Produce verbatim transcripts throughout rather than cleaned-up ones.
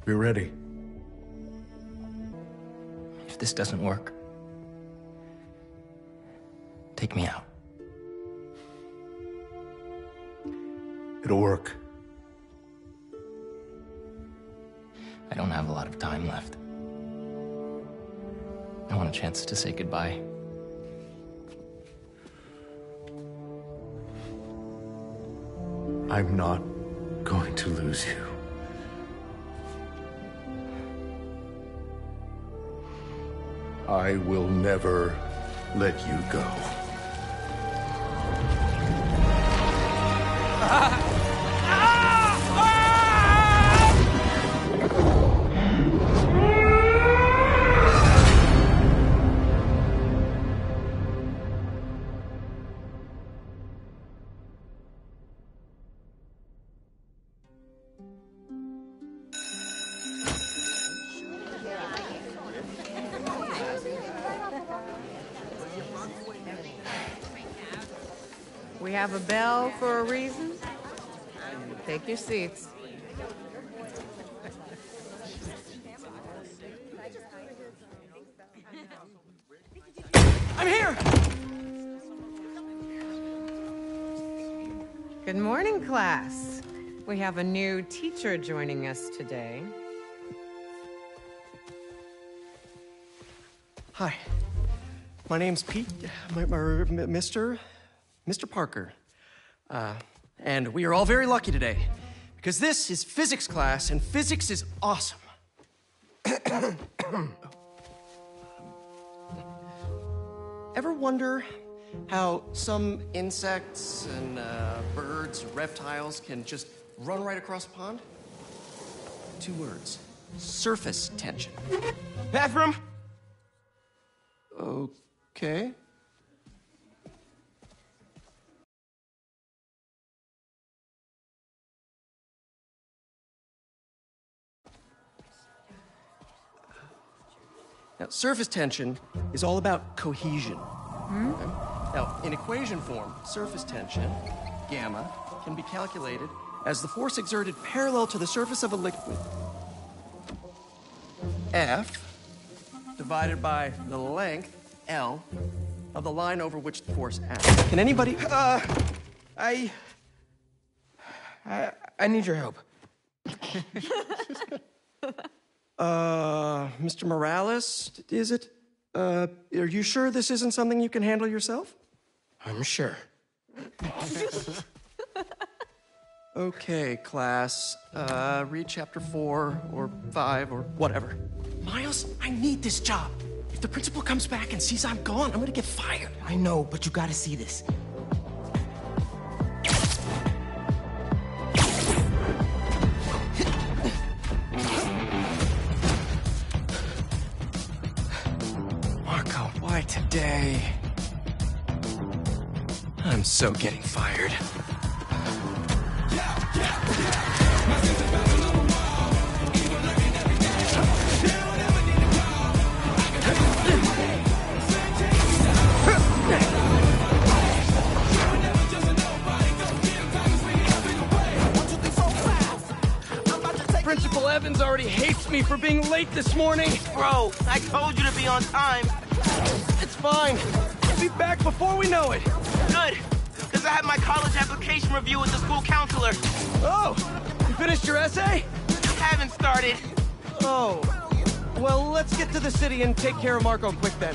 Be ready. If this doesn't work, take me out. It'll work. I don't have a lot of time left. I want a chance to say goodbye. I'm not going to lose you. I will never let you go. We have a bell for a reason. Take your seats. I'm here! Good morning, class. We have a new teacher joining us today. Hi. My name's Pete. My, my, Mister Mister Parker. Uh, and we are all very lucky today, because this is physics class, and physics is awesome. Ever wonder how some insects and uh, birds, reptiles can just run right across a pond? Two words. Surface tension. Bathroom? Okay. Now, surface tension is all about cohesion. Hmm? Okay? Now, in equation form, surface tension, gamma, can be calculated as the force exerted parallel to the surface of a liquid, F, divided by the length, L, of the line over which the force acts. Can anybody... Uh, I... I, I need your help. Uh, Mister Morales, is it? Uh, are you sure this isn't something you can handle yourself? I'm sure. Okay, class. Uh, read chapter four or five or whatever. Miles, I need this job. If the principal comes back and sees I'm gone, I'm gonna get fired. I know, but you gotta see this. Marco, why today? I'm so getting fired. Principal Evans already hates me for being late this morning. Bro, I told you to be on time. It's fine. I'll be back before we know it. Good, because I had my college application review with the school counselor. Oh, you finished your essay? Haven't started. Oh, well, let's get to the city and take care of Marco quick then.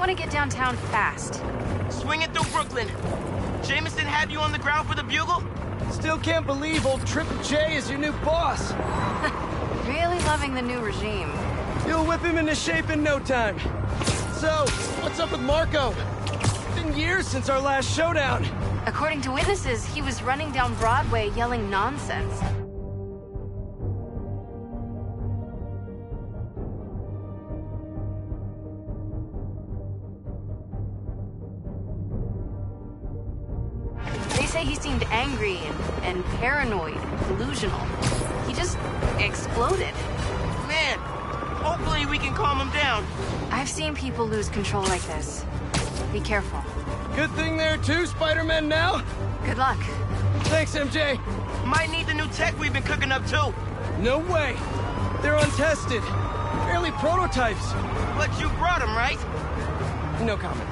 want to get downtown fast. Swing it through Brooklyn. Jameson had you on the ground for the Bugle? Still can't believe old Triple J is your new boss. Really loving the new regime. You'll whip him into shape in no time. So, what's up with Marco? Been years since our last showdown. According to witnesses, he was running down Broadway yelling nonsense. They say he seemed angry and, and paranoid, delusional. He just exploded. Man, hopefully we can calm him down. I've seen people lose control like this. Be careful. Good thing there are two Spider-Men now. Good luck. Thanks, M J. Might need the new tech we've been cooking up too. No way. They're untested. Barely prototypes. But you brought him, right? No comment.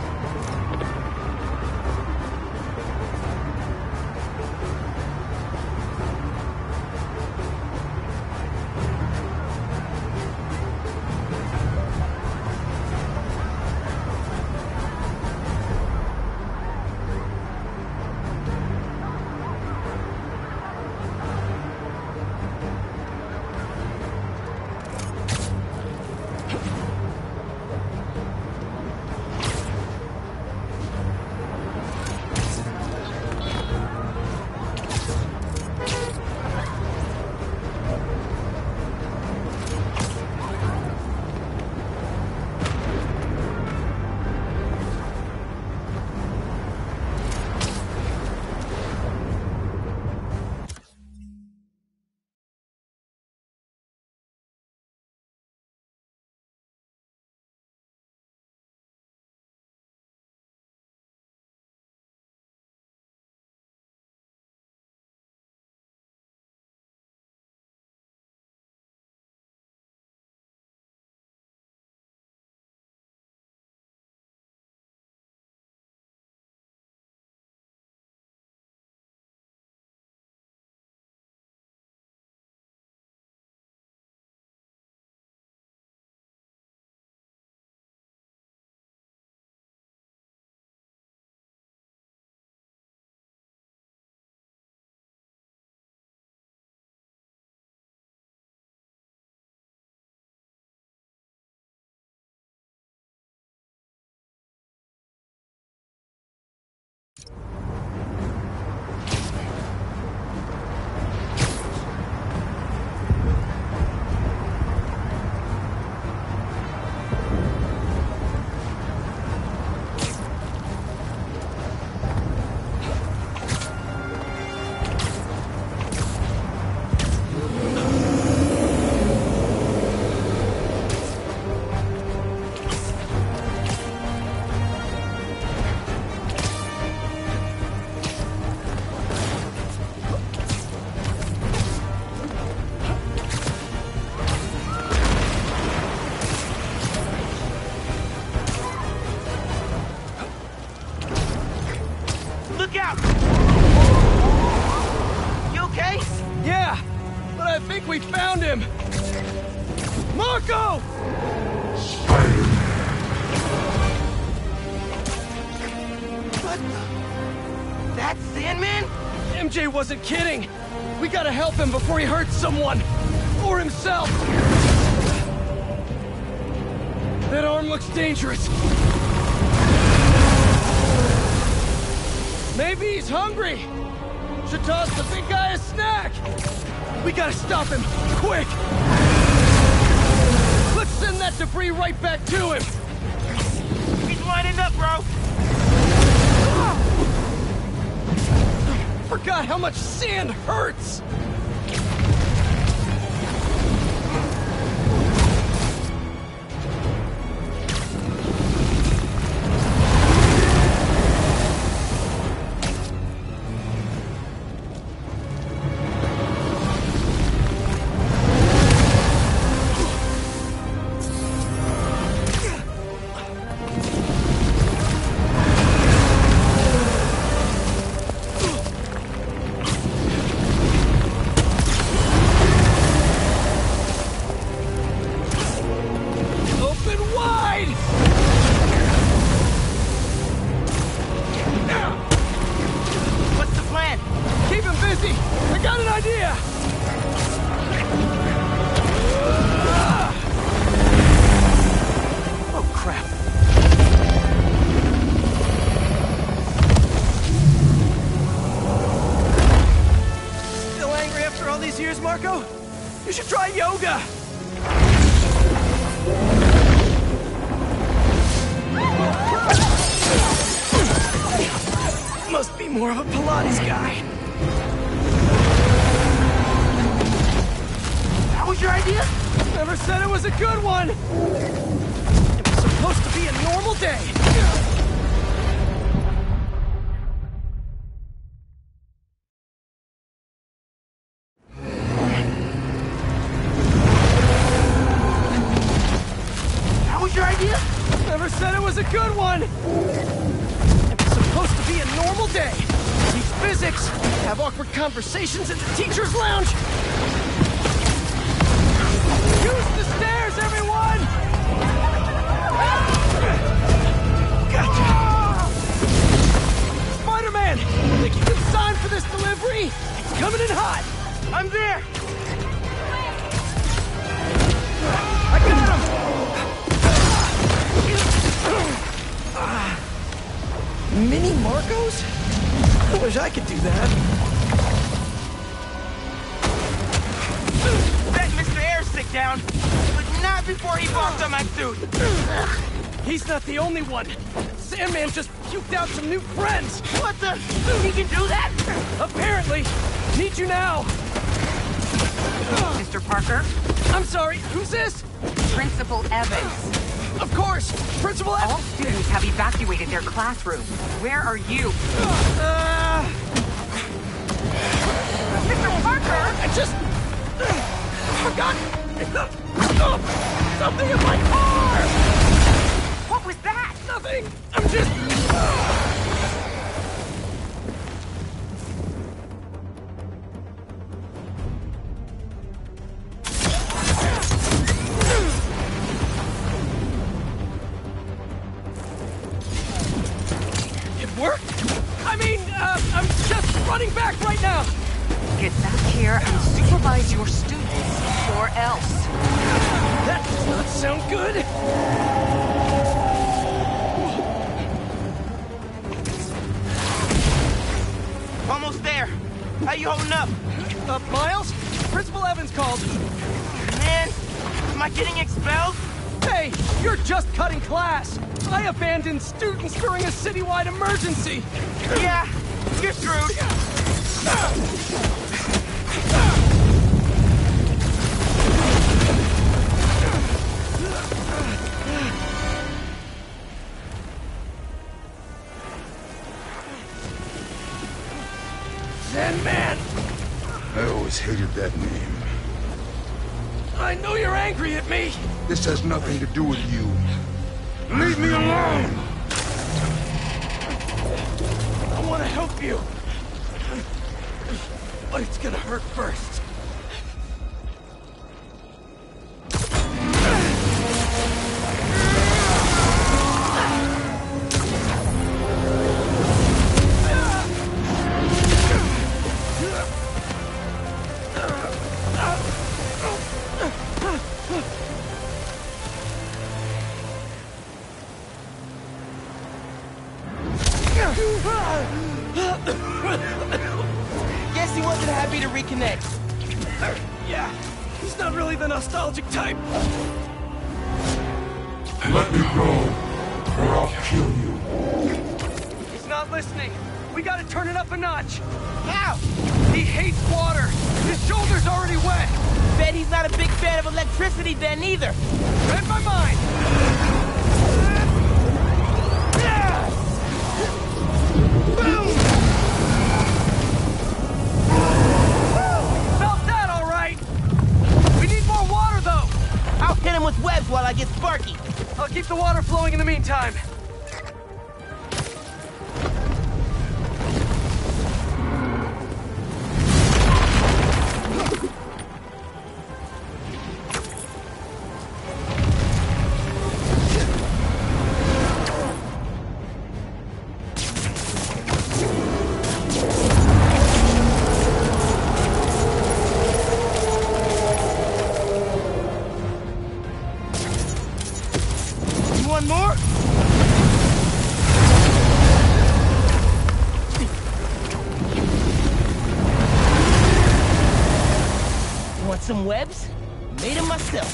Look out! You okay? Yeah, but I think we found him. Marco! What the? That's Sandman? M J wasn't kidding. We gotta help him before he hurts someone. Or himself. That arm looks dangerous. Maybe he's hungry. Should toss the big guy a snack. We gotta stop him, quick. Let's send that debris right back to him. He's lining up, bro. Forgot how much sand hurts. Try yoga! Must be more of a Pilates guy. That was your idea? Never said it was a good one! It was supposed to be a normal day! That was your idea? Never said it was a good one! It was supposed to be a normal day! Teach physics, have awkward conversations at the teacher's lounge! Use the stairs, everyone! Gotcha! Spider-Man! Think you can sign for this delivery? It's coming in hot! I'm there! I got him! Mini Marcos? I wish I could do that. Bet Mister Airsick down, but not before he bonked on my suit. He's not the only one. Sandman just puked out some new friends. What the? He can do that? Apparently. Need you now. Mister Parker? I'm sorry, who's this? Principal Evans. Of course, Principal All Evans. students have evacuated their classroom. Where are you? Uh, Mister Parker! I just forgot something in my car. What was that? Nothing. I'm just. I mean, uh, I'm just running back right now! Get back here and supervise your students, or else. That does not sound good! Almost there. How you holding up? Uh, Miles? Principal Evans called. Man, am I getting expelled? Hey, you're just cutting class! I abandoned students during a citywide emergency! Yeah, you're screwed. Sandman! I always hated that name. I know you're angry at me! This has nothing to do with you. Leave me alone! I want to help you. But it's gonna hurt first. Guess he wasn't happy to reconnect. Yeah, he's not really the nostalgic type. Let me go, or I'll kill you. He's not listening. We gotta turn it up a notch. How? He hates water. His shoulder's already wet. Bet he's not a big fan of electricity then either. Read my mind. Boom! Felt that all right. We need more water, though. I'll hit him with webs while I get Sparky. I'll keep the water flowing in the meantime. You want more? Made him myself.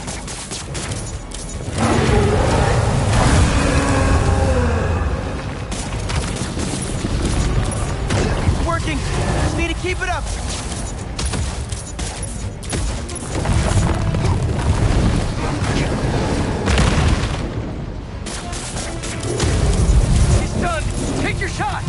It's working. Just need to keep it up. He's done. Take your shot.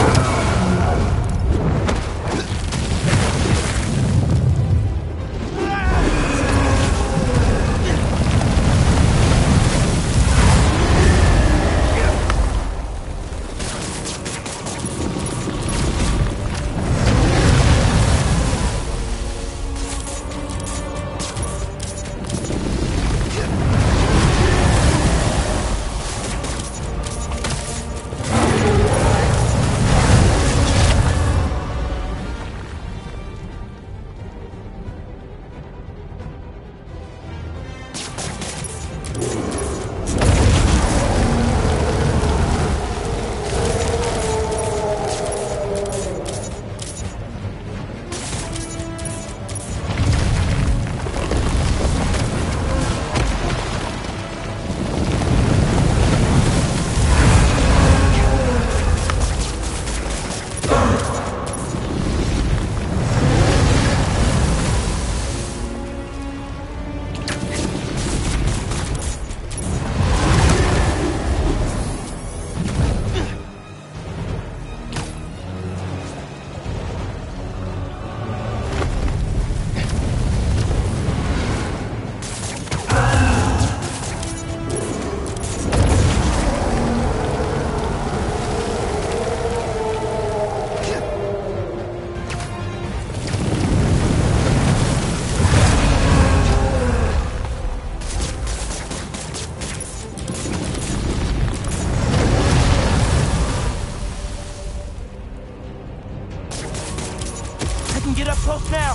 Get up close now.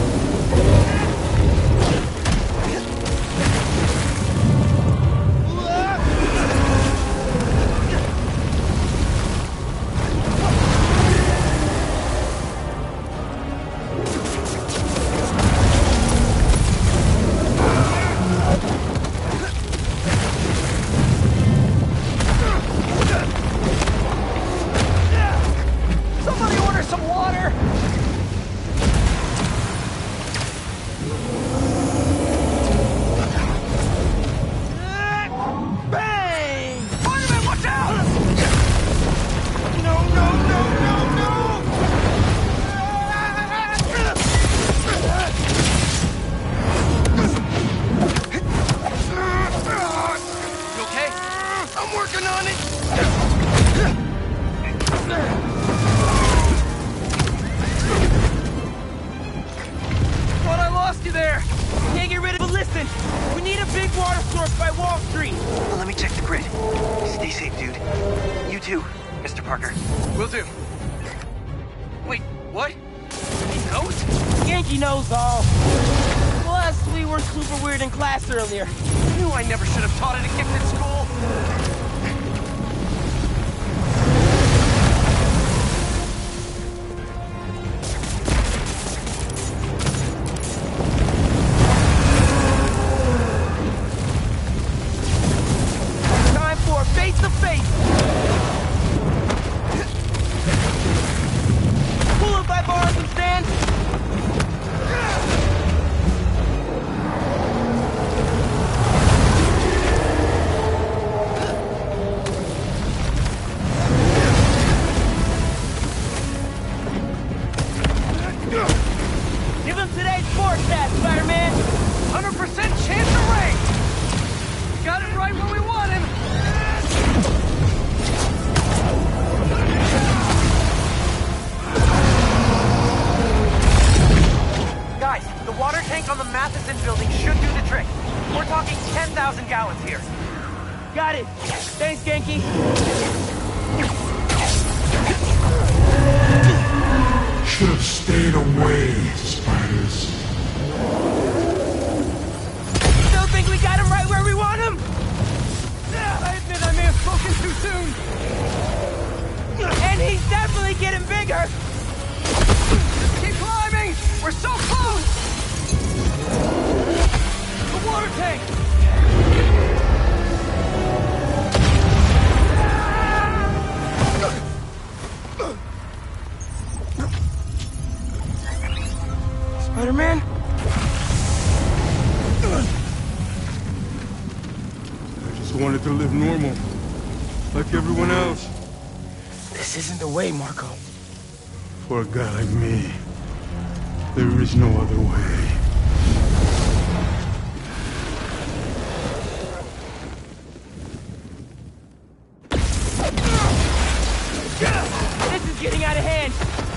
Somebody order some water. Earlier. I knew I never should have taught it a gift at school. Time for face to face. Pull up by bars and stand. Got it! Thanks, Genki! Should have stayed away, spiders. Still think we got him right where we want him? Yeah, I admit I may have spoken too soon. And he's definitely getting bigger! Just keep climbing! We're so close! wanted to live normal, like everyone else. This isn't the way, Marco. For a guy like me, there is no other way. This is getting out of hand!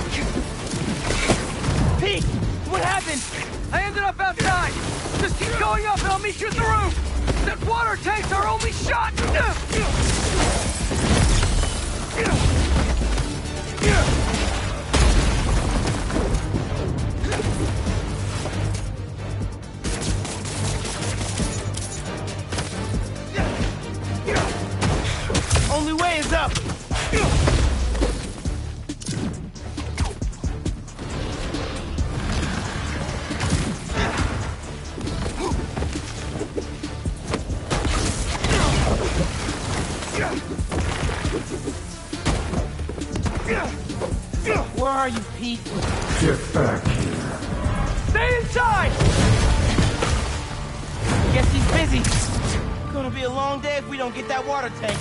Pete! What happened? I ended up outside! Just keep going up and I'll meet you at the roof! That water tank's our only shot! Only way is up! Where are you, Pete? Get back here. Stay inside! Guess he's busy. Gonna be a long day if we don't get that water tank.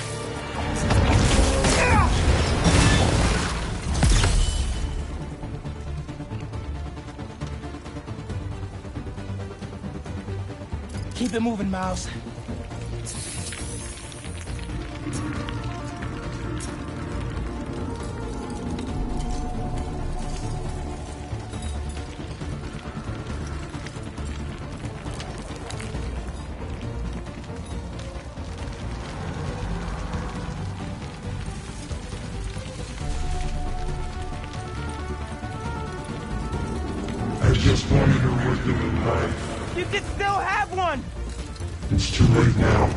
Keep it moving, Miles. I just wanted a regular life. You could still have one! It's too late now.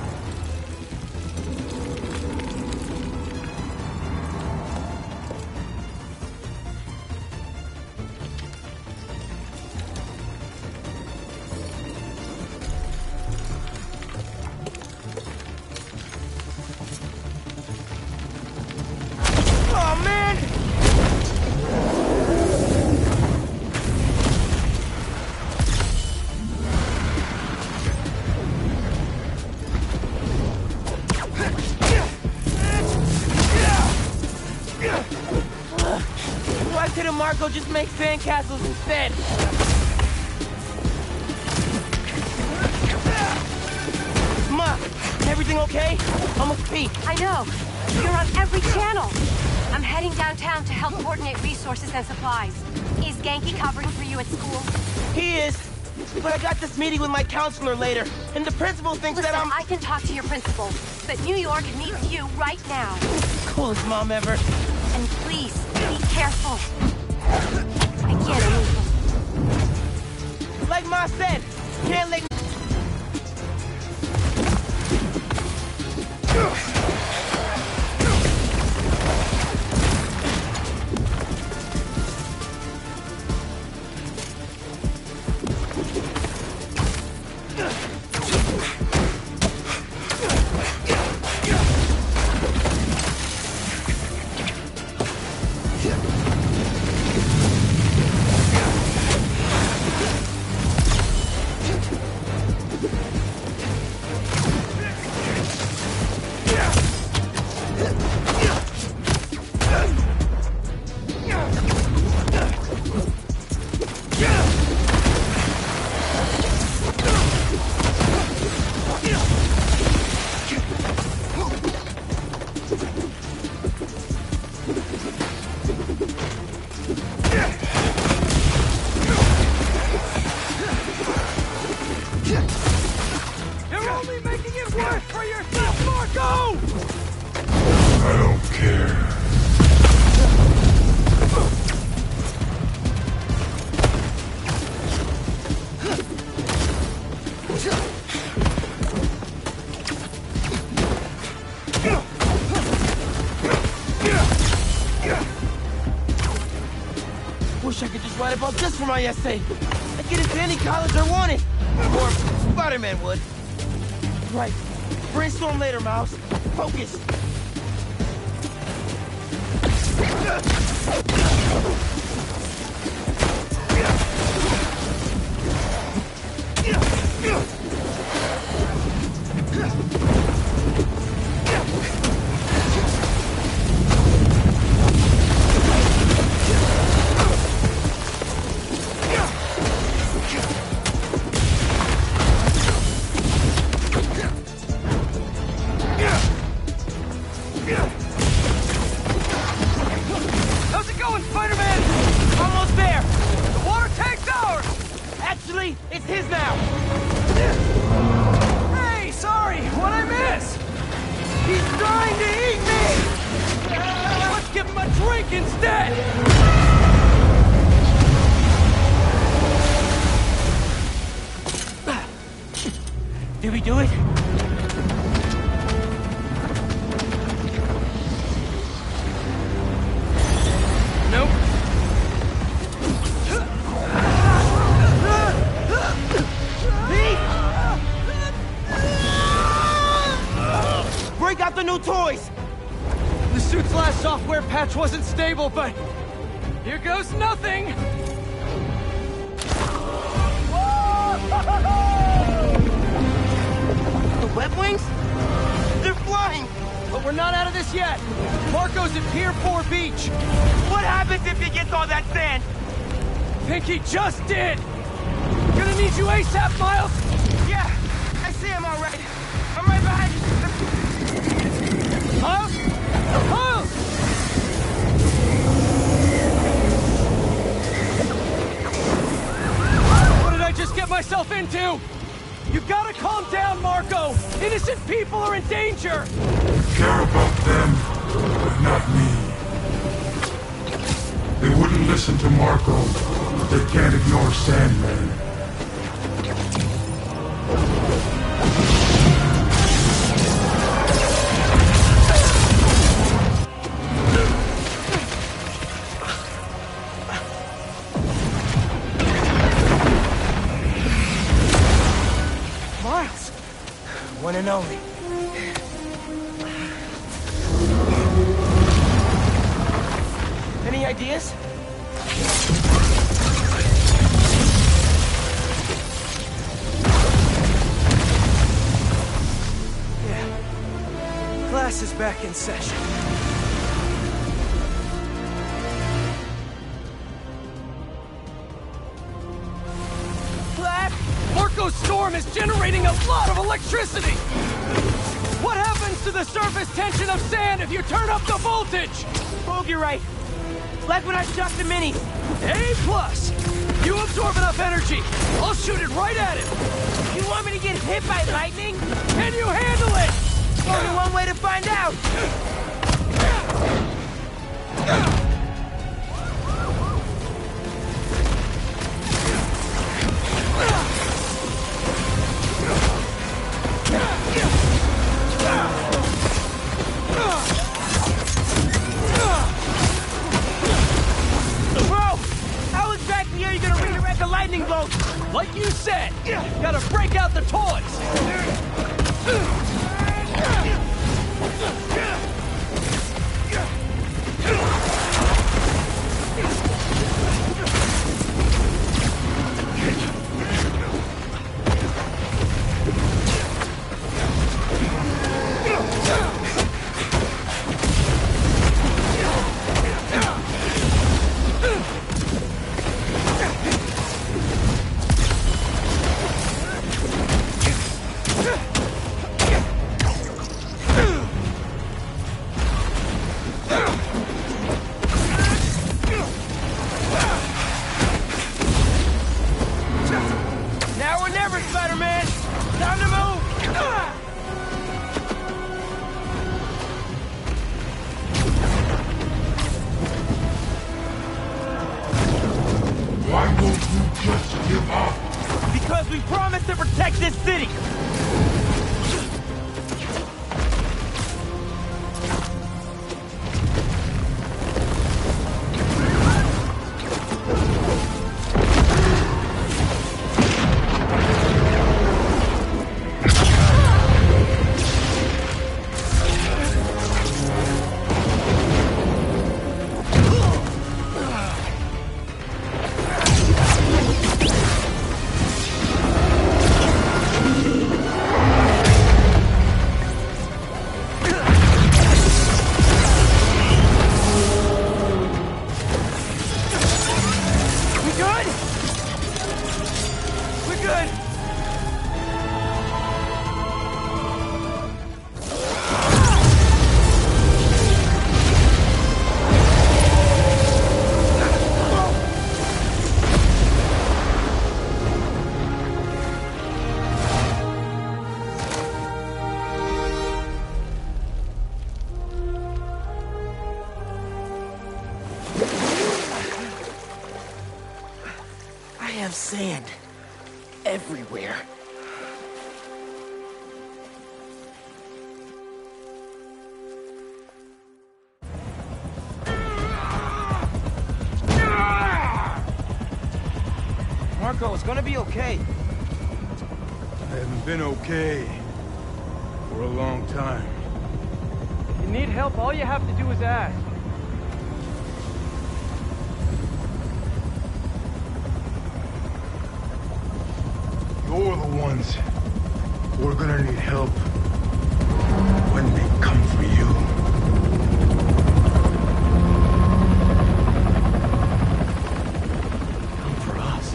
Oh, man! Why couldn't Marco just make sandcastles instead? Ma, everything okay? I'm with Pete. I know. You're on every channel. I'm heading downtown to help coordinate resources and supplies. Is Genki covering for you at school? He is. But I got this meeting with my counselor later, and the principal thinks Listen, that I'm... I can talk to your principal, but New York needs you right now. Coolest mom ever. And please, be careful. I get it. Like Ma said, can't let... You're only making it worse for yourself, Marco! I don't care. Wish I could just write about this for my essay. I'd get into any college I wanted. Or Spider-Man would. Right. Brainstorm later, Mouse. Focus. Did we do it? Nope. Break out the new toys! The suit's last software patch wasn't stable, but here goes nothing! The web wings? They're flying! But we're not out of this yet. Marco's at Pier four Beach. What happens if he gets all that sand? Think he just did! Gonna need you ASAP, Miles! Yeah, I see him all right. I'm right behind you. Miles? Miles! What did I just get myself into? You gotta calm down, Marco! Innocent people are in danger! Care about them, but not me. They wouldn't listen to Marco, but they can't ignore Sandman. Miles! One and only. Any ideas? Yeah. Class is back in session. Black! Marco's storm is generating a lot of electricity! What happens to the surface tension of sand if you turn up the voltage? Rogue, you're right. Like when I shot the minis. A plus! You absorb enough energy, I'll shoot it right at him! You want me to get hit by lightning? Can you handle it? Only one way to find out! Lightning bolt! Like you said, gotta break out the toys! Because we promised to protect this city! Sand everywhere. Marco, it's gonna be okay. I haven't been okay for a long time. If you need help, all you have to do is ask. You're the ones who are gonna need help when they come for you. Come for us.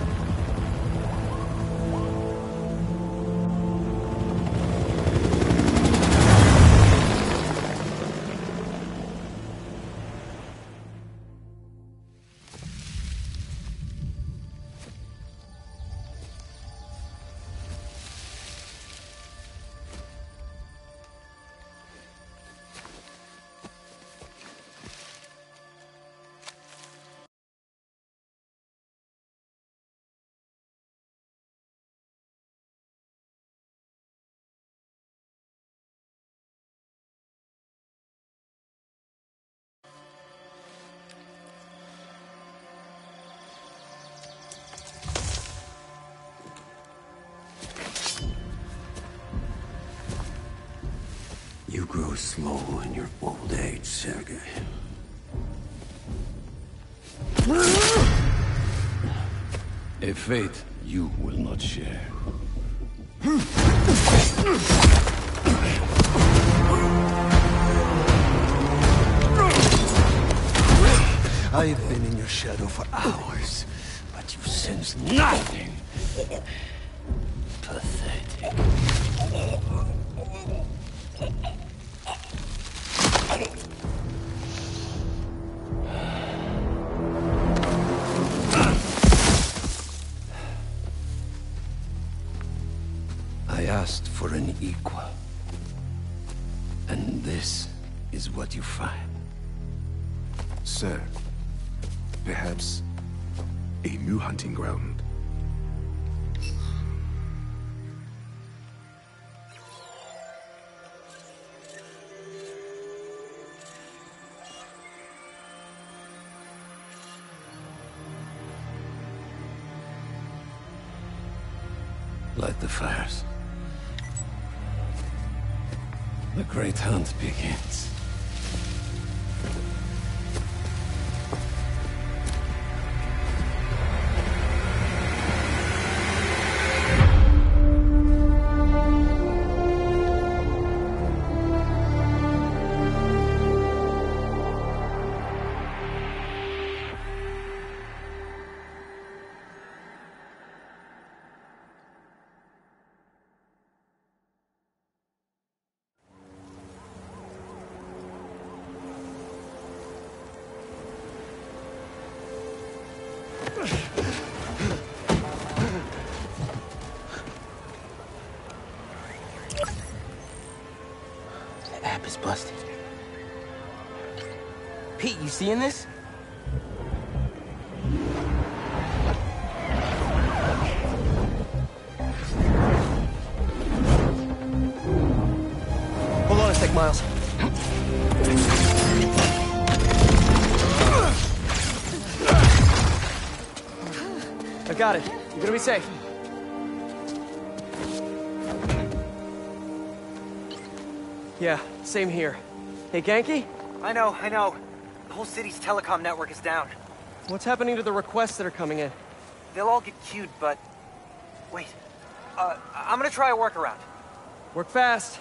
You grow slow in your old age, Sergei. A fate you will not share. I've been in your shadow for hours, but you sense nothing. Pathetic. I asked for an equal. And this is what you find. Sir, perhaps a new hunting ground. Light the fires. The great hunt begins. The app is busted. Pete, you seeing this? Hold on a sec, Miles. I got it. You're gonna be safe. Yeah, same here. Hey, Ganke? I know, I know. The whole city's telecom network is down. What's happening to the requests that are coming in? They'll all get queued, but... Wait. Uh, I'm gonna try a workaround. Work fast.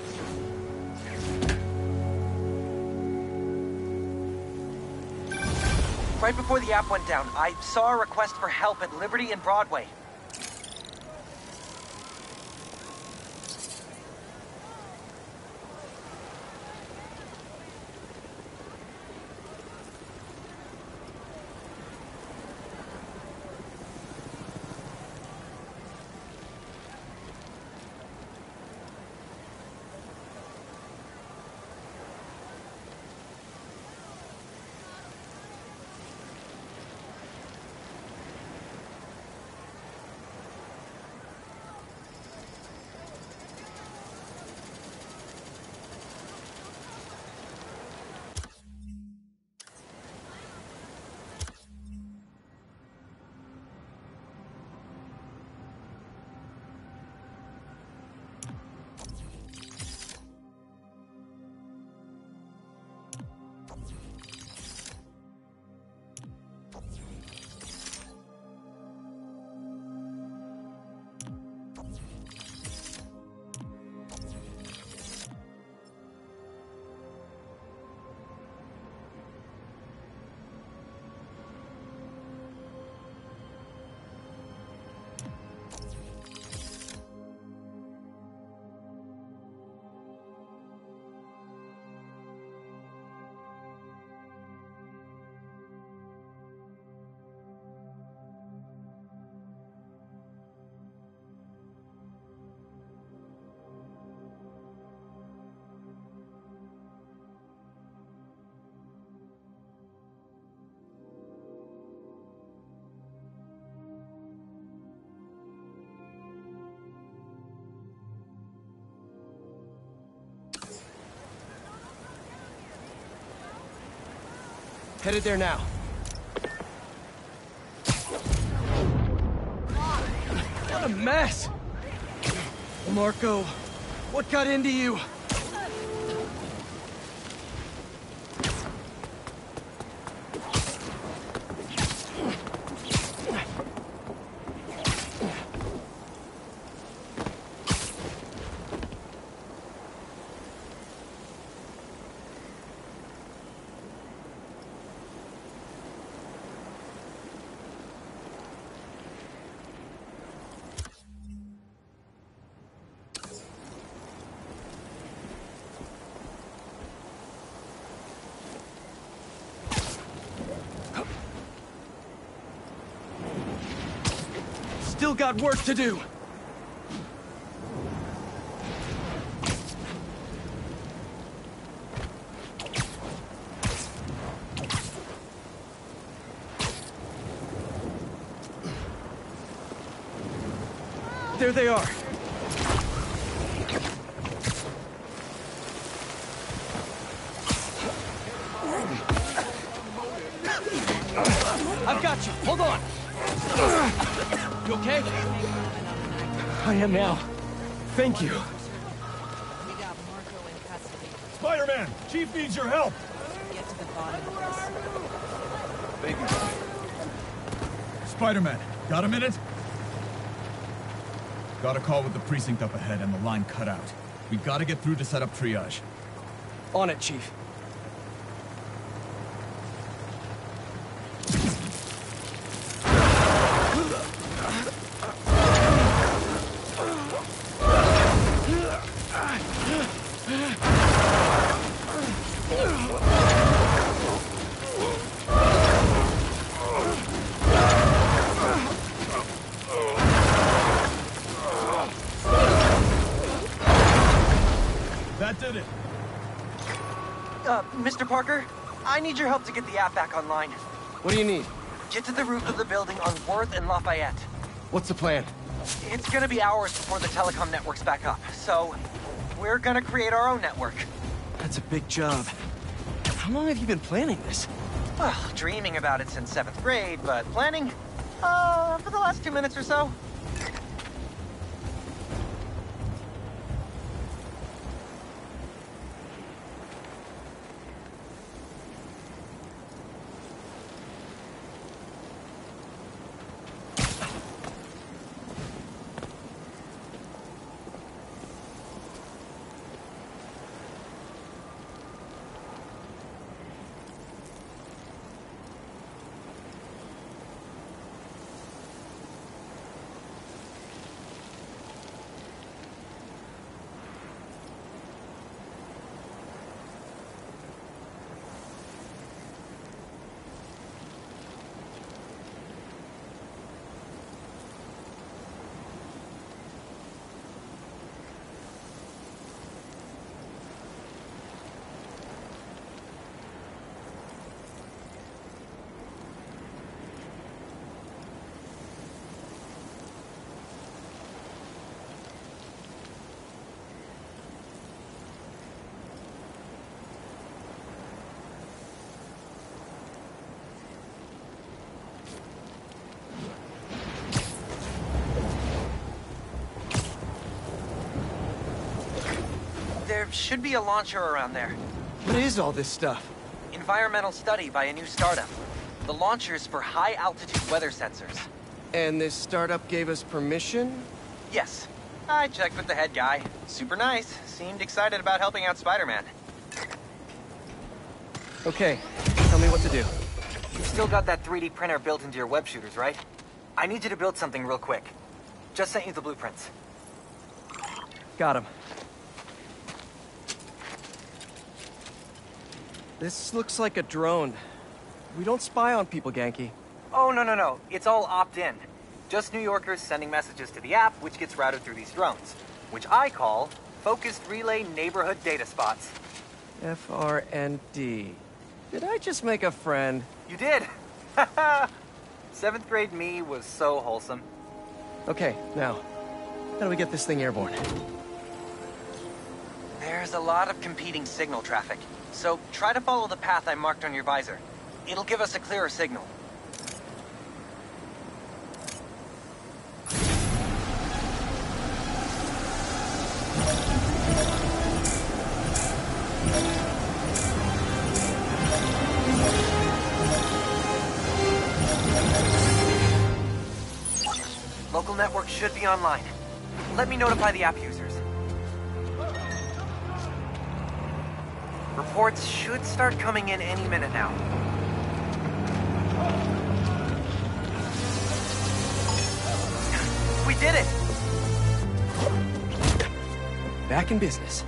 Right before the app went down, I saw a request for help at Liberty and Broadway. Headed there now. What a mess! Marco, what got into you? Still got work to do. There they are. I've got you. Hold on. You okay? I am now. Thank you. Spider-Man! Chief needs your help! Get to the bottom of this. Thank you. Spider-Man, got a minute? Got a call with the precinct up ahead and the line cut out. We gotta get through to set up triage. On it, Chief. That did it. Uh, Mister Parker, I need your help to get the app back online. What do you need? Get to the roof of the building on Worth and Lafayette. What's the plan? It's gonna be hours before the telecom network's back up, so we're gonna create our own network. That's a big job. How long have you been planning this? Well, dreaming about it since seventh grade, but planning? Uh, for the last two minutes or so. There should be a launcher around there. What is all this stuff? Environmental study by a new startup. The launcher's for high-altitude weather sensors. And this startup gave us permission? Yes. I checked with the head guy. Super nice. Seemed excited about helping out Spider-Man. Okay, tell me what to do. You've still got that three D printer built into your web shooters, right? I need you to build something real quick. Just sent you the blueprints. Got him. This looks like a drone. We don't spy on people, Ganke. Oh, no, no, no. It's all opt-in. Just New Yorkers sending messages to the app, which gets routed through these drones, which I call Focused Relay Neighborhood Data Spots. F R N D. Did I just make a friend? You did! Seventh grade me was so wholesome. Okay, now, how do we get this thing airborne? There's a lot of competing signal traffic, so try to follow the path I marked on your visor. It'll give us a clearer signal. Local network should be online. Let me notify the app users. Reports should start coming in any minute now. We did it! Back in business.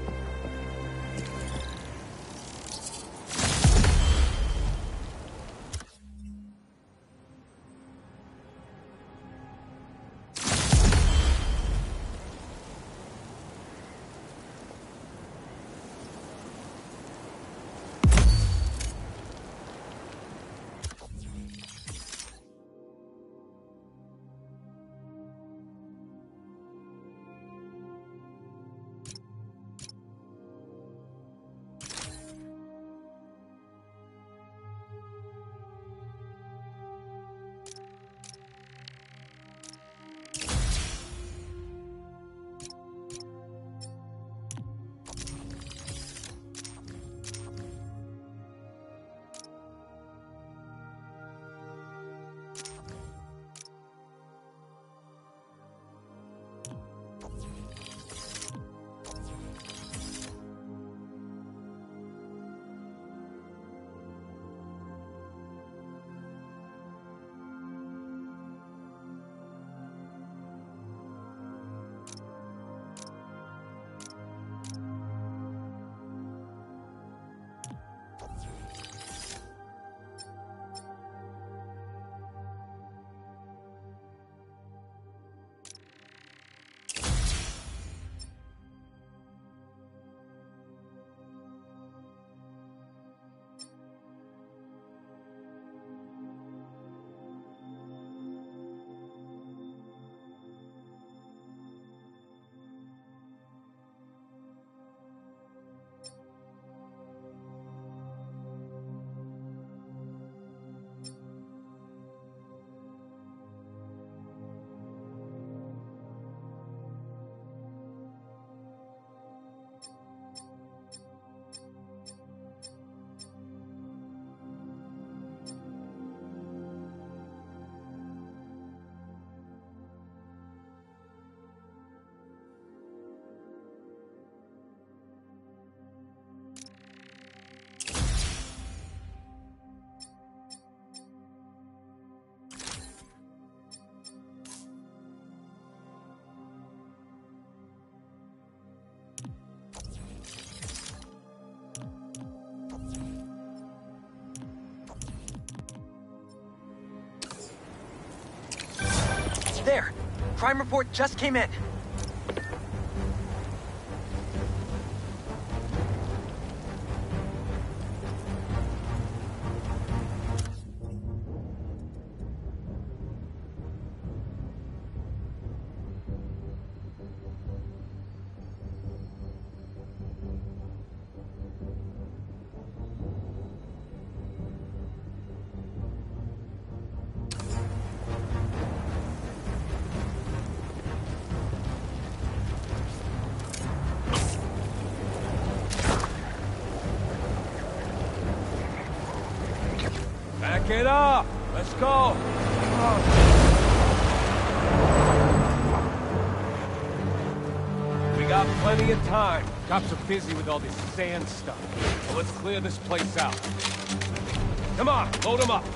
There! Crime report just came in. Back it up! Let's go! We got plenty of time. Cops are busy with all this sand stuff. So let's clear this place out. Come on, load him up!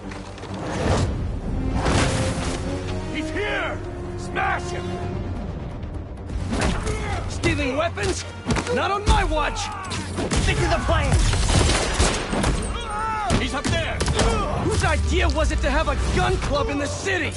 He's here! Smash him! Stealing weapons? Not on my watch! Stick to the plan! He's up there! Whose idea was it to have a gun club in the city?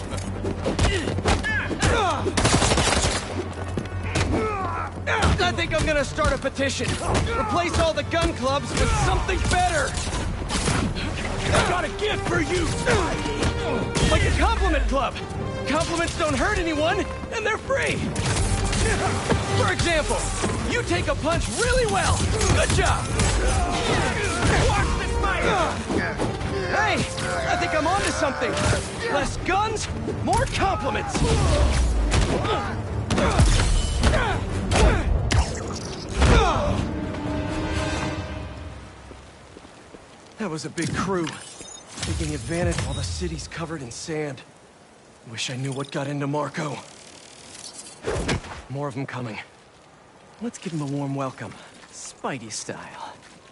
I think I'm gonna start a petition. Replace all the gun clubs with something better! I got a gift for you! Like a compliment club! Compliments don't hurt anyone, and they're free! For example, you take a punch really well! Good job! Watch this fight! Hey! I think I'm onto something! Less guns, more compliments! That was a big crew, taking advantage while the city's covered in sand. Wish I knew what got into Marco. More of them coming. Let's give him a warm welcome, Spidey style.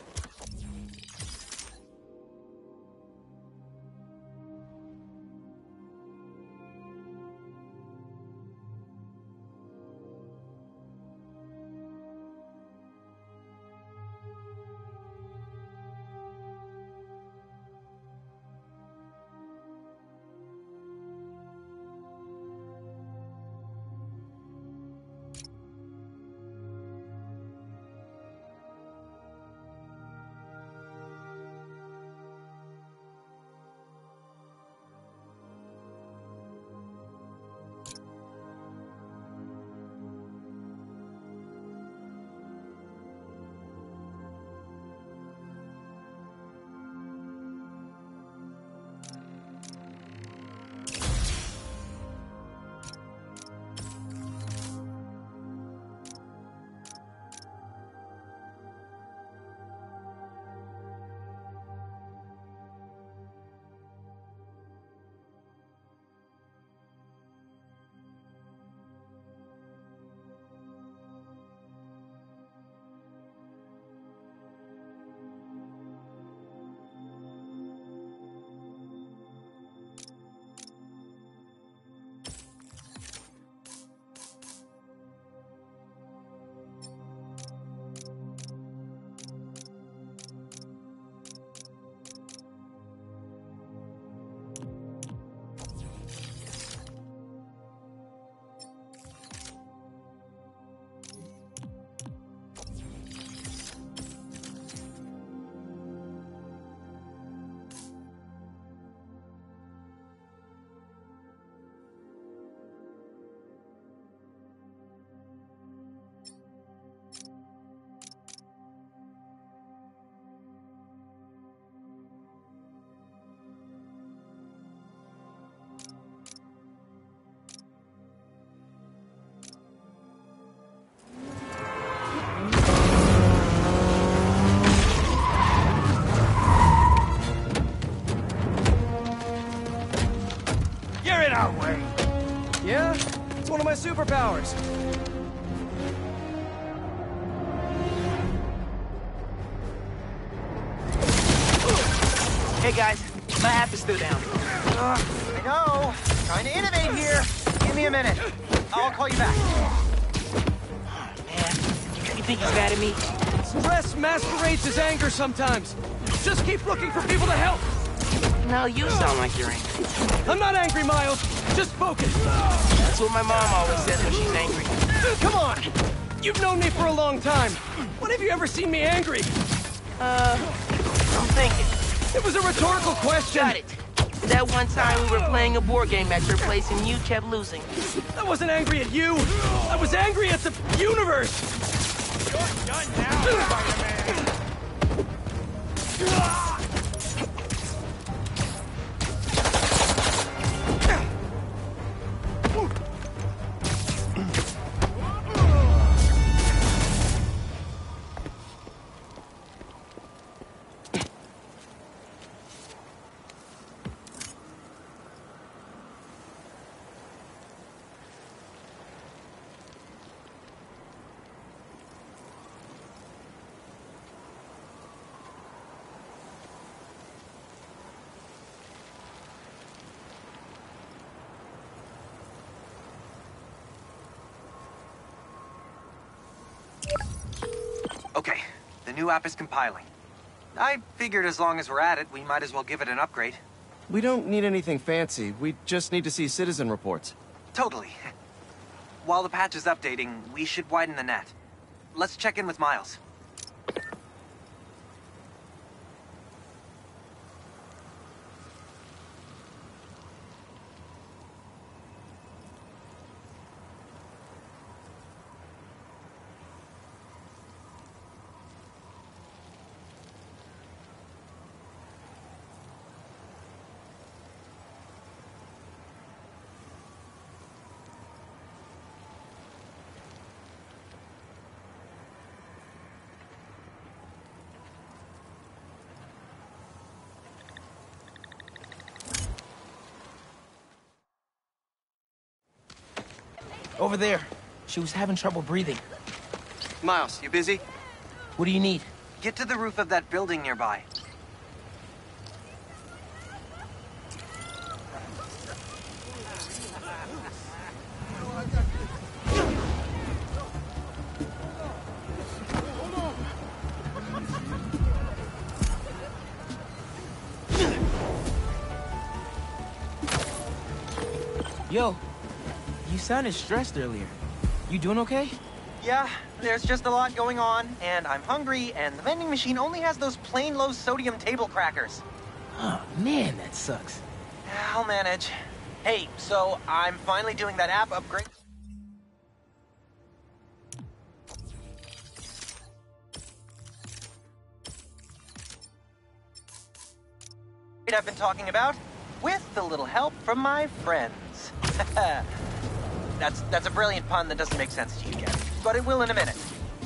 Yeah? It's one of my superpowers. Hey guys, my app is still down. Uh, I know. Trying to innovate here. Give me a minute. I'll call you back. Man, you think he's mad at me? Stress masquerades as anger sometimes. Just keep looking for people to help. No, you sound like you're angry. I'm not angry, Miles. Just focus. That's what my mom always says when she's angry. Come on! You've known me for a long time. When have you ever seen me angry? Uh, I'm thinking. It was a rhetorical question. Got it. That one time we were playing a board game at your place and you kept losing. I wasn't angry at you. I was angry at the universe. You're done now, Spider-Man. Okay, the new app is compiling. I figured as long as we're at it, we might as well give it an upgrade. We don't need anything fancy. We just need to see citizen reports. Totally. While the patch is updating, we should widen the net. Let's check in with Miles. Over there. She was having trouble breathing. Miles, you busy? What do you need? Get to the roof of that building nearby. Yo, you sounded stressed earlier. You doing okay? Yeah, there's just a lot going on, and I'm hungry, and the vending machine only has those plain low-sodium table crackers. Oh, man, that sucks. I'll manage. Hey, so I'm finally doing that app upgrade. I've been talking about, with a little help from my friends. that's that's a brilliant pun that doesn't make sense to you yet, but it will in a minute.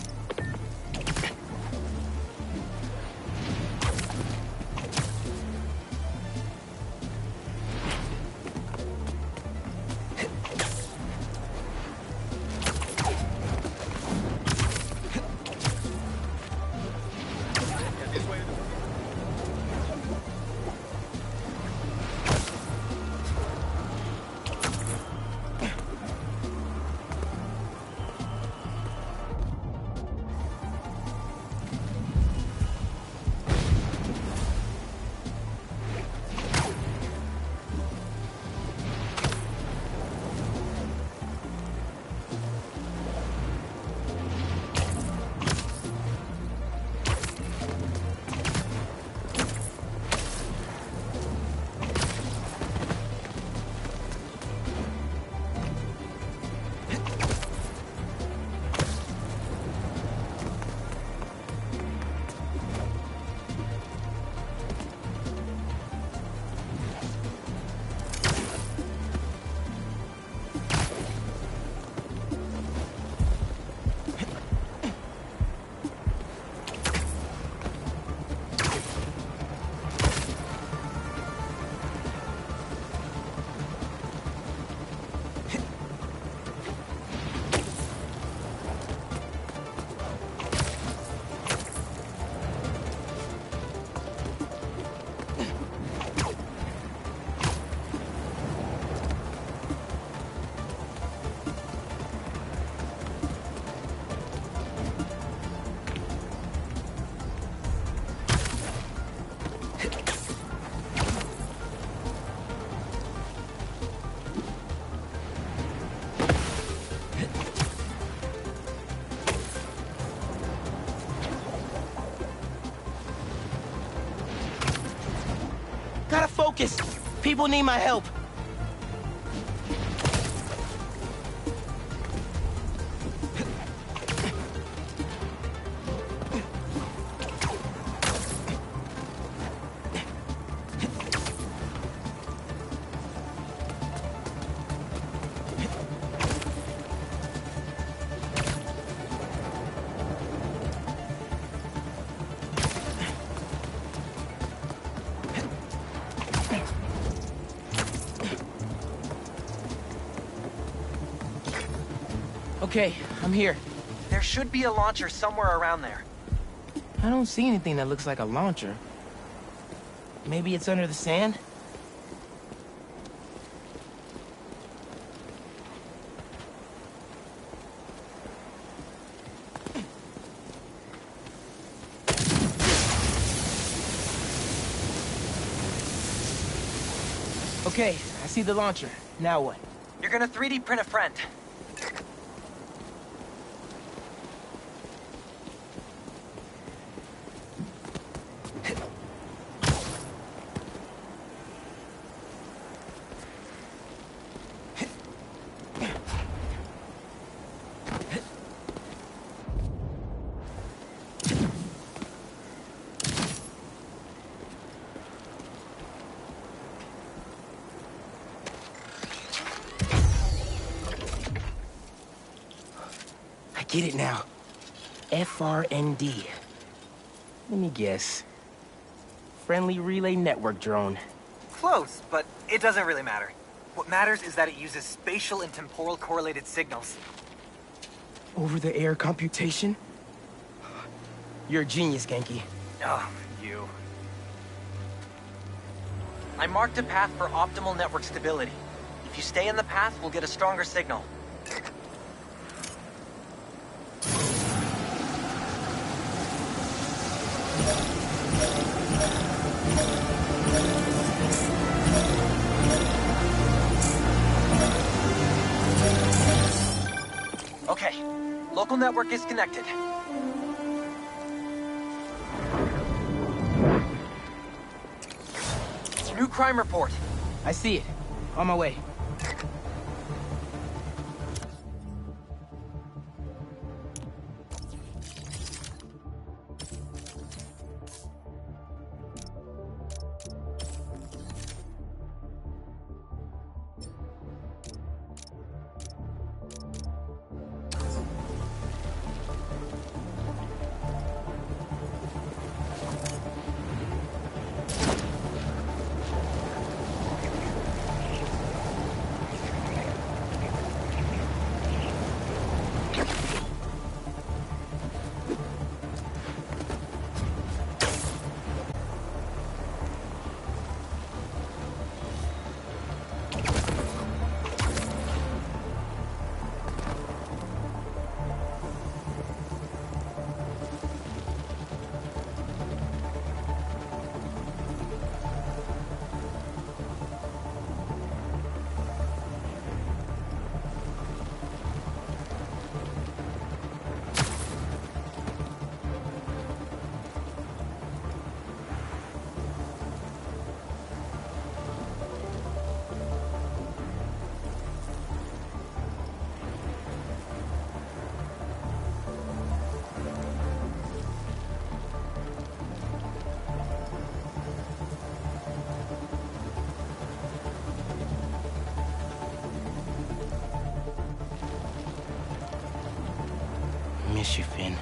Gotta focus! People need my help! Okay, I'm here. There should be a launcher somewhere around there. I don't see anything that looks like a launcher. Maybe it's under the sand? Okay, I see the launcher. Now what? You're gonna three D print a friend. Get it now. F R N D. Let me guess. Friendly Relay Network drone. Close, but it doesn't really matter. What matters is that it uses spatial and temporal correlated signals. Over-the-air computation? You're a genius, Ganke. Oh, you. I marked a path for optimal network stability. If you stay in the path, we'll get a stronger signal. Okay, local network is connected. New crime report. I see it. On my way. Miss you, Finn.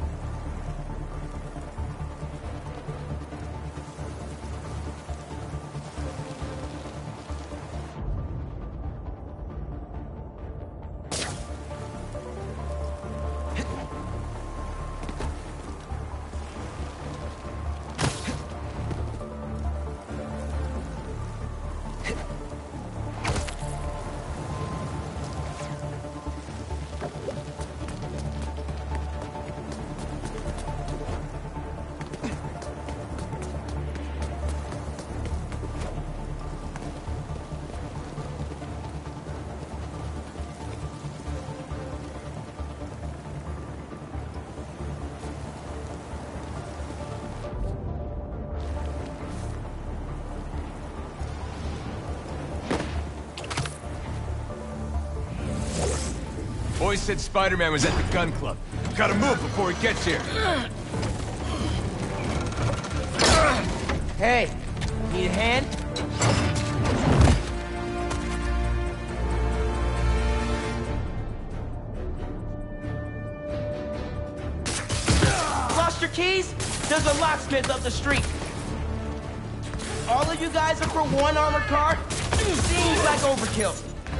Boys said Spider-Man was at the gun club. Gotta move before he gets here. Hey, need a hand? Lost your keys? There's a locksmith up the street. All of you guys are for one armored car? Seems like overkill.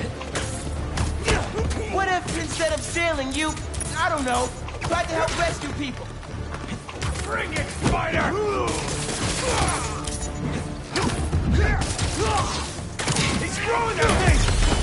What if, instead of sailing, you, I don't know, tried to help rescue people? Bring it, Spider! He's throwing that thing!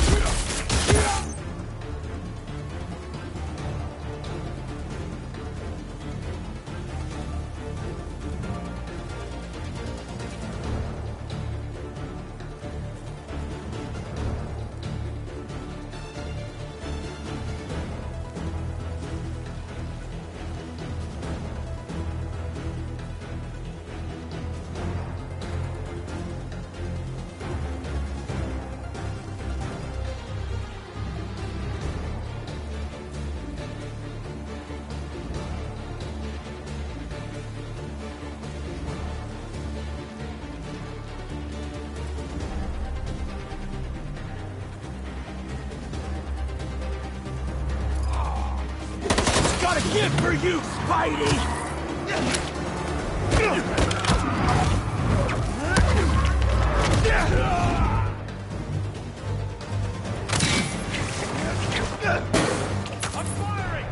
Got a gift for you, Spidey! I'm firing!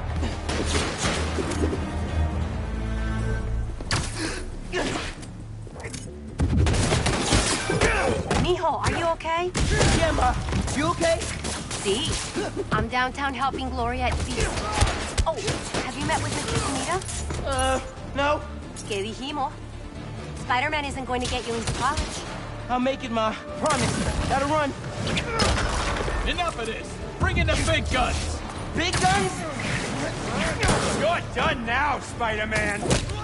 Mijo, are you okay? Yeah, Ma. You okay? See? I'm downtown helping Gloria at Feast. Oh, have you met with Missus Anita? Uh, no. ¿Qué dijimos? Spider-Man isn't going to get you into college. I'll make it, Ma. Promise. Gotta run. Enough of this! Bring in the big guns! Big guns? You're done now, Spider-Man!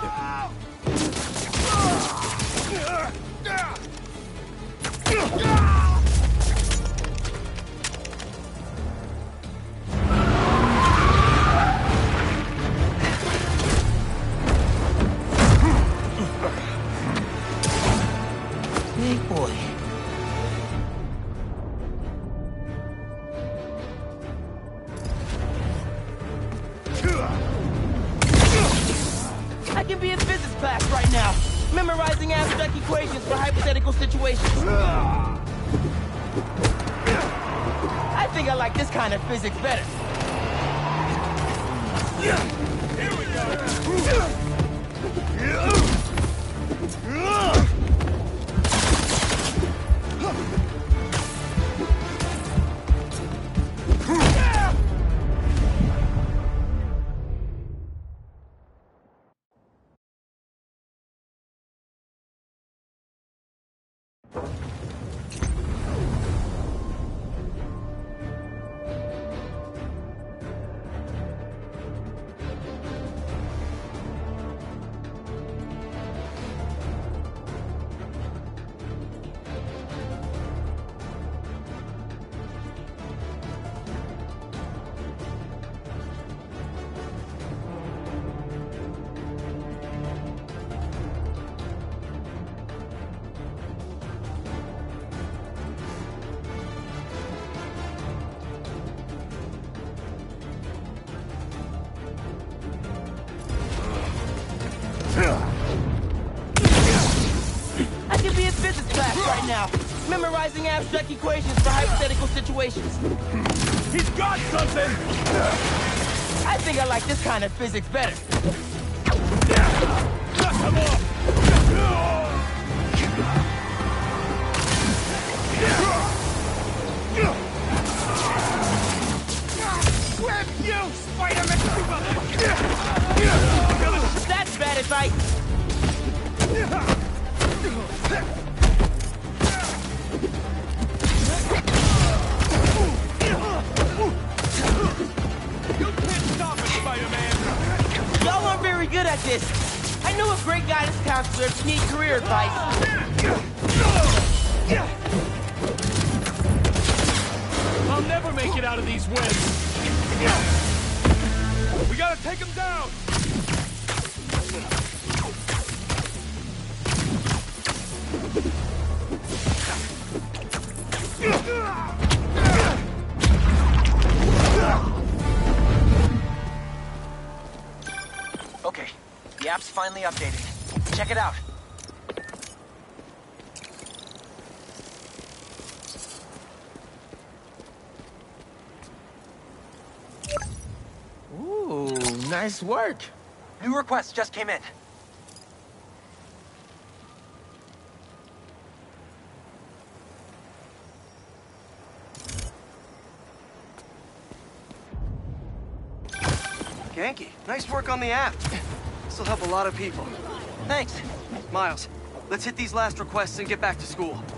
Big boy. I can be in physics class right now, memorizing abstract equations for hypothetical situations. I think I like this kind of physics better. Here we I can be in physics class right now, memorizing abstract equations for hypothetical situations. He's got something! I think I like this kind of physics better. Come on! Grab you, Spider-Man! That's bad advice. You can't stop it, Spider-Man! Y'all aren't very good at this. I knew a great guidance counselor if you need career advice. I'll never make it out of these webs! We gotta take him down! Okay, the app's finally updated. Check it out. Ooh, nice work. New requests just came in. Ganke, nice work on the app. This'll help a lot of people. Thanks. Miles, let's hit these last requests and get back to school.